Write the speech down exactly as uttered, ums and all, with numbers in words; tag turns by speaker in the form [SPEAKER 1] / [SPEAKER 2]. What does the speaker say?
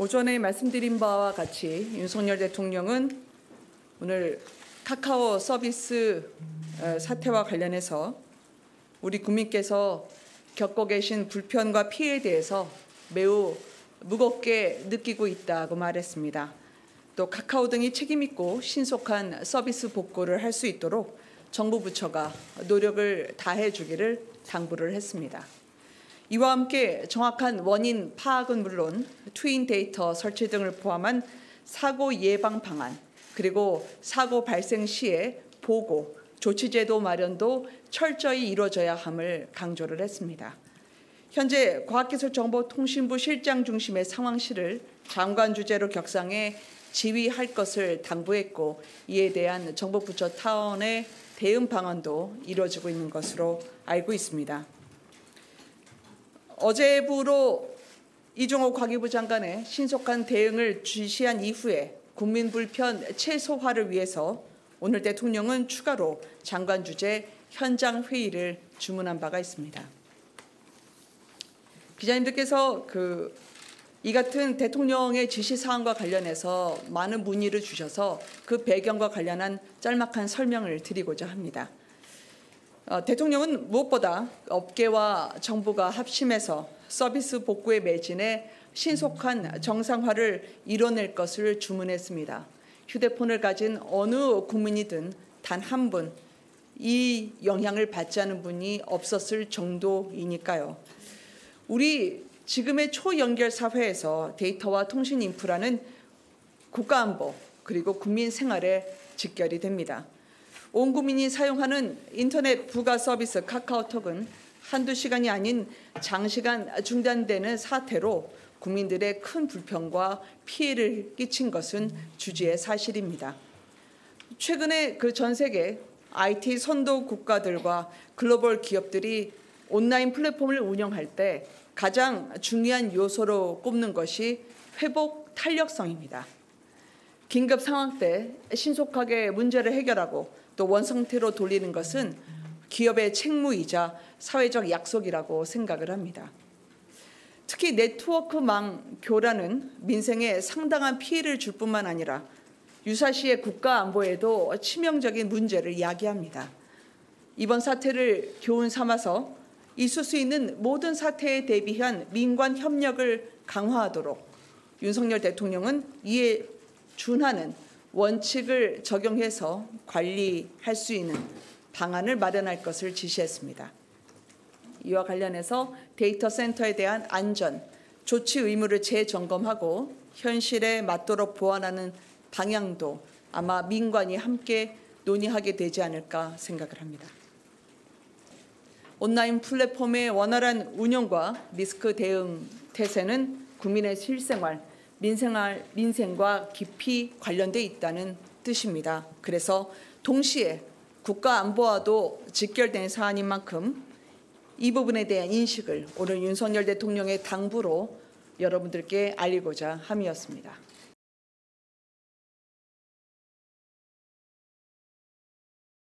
[SPEAKER 1] 오전에 말씀드린 바와 같이 윤석열 대통령은 오늘 카카오 서비스 사태와 관련해서 우리 국민께서 겪고 계신 불편과 피해에 대해서 매우 무겁게 느끼고 있다고 말했습니다. 또 카카오 등이 책임있고 신속한 서비스 복구를 할 수 있도록 정부 부처가 노력을 다해 주기를 당부를 했습니다. 이와 함께 정확한 원인 파악은 물론 트윈 데이터 설치 등을 포함한 사고 예방 방안, 그리고 사고 발생 시에 보고, 조치제도 마련도 철저히 이루어져야 함을 강조를 했습니다. 현재 과학기술정보통신부 실장 중심의 상황실을 장관 주재로 격상해 지휘할 것을 당부했고, 이에 대한 정부 부처 차원의 대응 방안도 이루어지고 있는 것으로 알고 있습니다. 어제부로 이종호 과기부 장관의 신속한 대응을 지시한 이후에 국민 불편 최소화를 위해서 오늘 대통령은 추가로 장관 주재 현장 회의를 주문한 바가 있습니다. 기자님들께서 그 이 같은 대통령의 지시 사항과 관련해서 많은 문의를 주셔서 그 배경과 관련한 짤막한 설명을 드리고자 합니다. 어, 대통령은 무엇보다 업계와 정부가 합심해서 서비스 복구의 매진에 신속한 정상화를 이뤄낼 것을 주문했습니다. 휴대폰을 가진 어느 국민이든 단 한 분, 이 영향을 받지 않은 분이 없었을 정도이니까요. 우리 지금의 초연결 사회에서 데이터와 통신 인프라는 국가안보 그리고 국민 생활에 직결이 됩니다. 온 국민이 사용하는 인터넷 부가 서비스 카카오톡은 한두 시간이 아닌 장시간 중단되는 사태로 국민들의 큰 불편과 피해를 끼친 것은 주지의 사실입니다. 최근에 그 전 세계 아이티 선도 국가들과 글로벌 기업들이 온라인 플랫폼을 운영할 때 가장 중요한 요소로 꼽는 것이 회복 탄력성입니다. 긴급 상황 때 신속하게 문제를 해결하고 또 원상태로 돌리는 것은 기업의 책무이자 사회적 약속이라고 생각을 합니다. 특히 네트워크망 교란은 민생에 상당한 피해를 줄 뿐만 아니라 유사시의 국가 안보에도 치명적인 문제를 야기합니다. 이번 사태를 교훈 삼아서 있을 수 있는 모든 사태에 대비한 민관 협력을 강화하도록 윤석열 대통령은 이에 준하는 원칙을 적용해서 관리할 수 있는 방안을 마련할 것을 지시했습니다. 이와 관련해서 데이터 센터에 대한 안전, 조치 의무를 재점검하고 현실에 맞도록 보완하는 방향도 아마 민관이 함께 논의하게 되지 않을까 생각을 합니다. 온라인 플랫폼의 원활한 운영과 리스크 대응 태세는 국민의 실생활, 민생활, 민생과 깊이 관련돼 있다는 뜻입니다. 그래서 동시에 국가 안보와도 직결된 사안인 만큼 이 부분에 대한 인식을 오늘 윤석열 대통령의 당부로 여러분들께 알리고자 함이었습니다.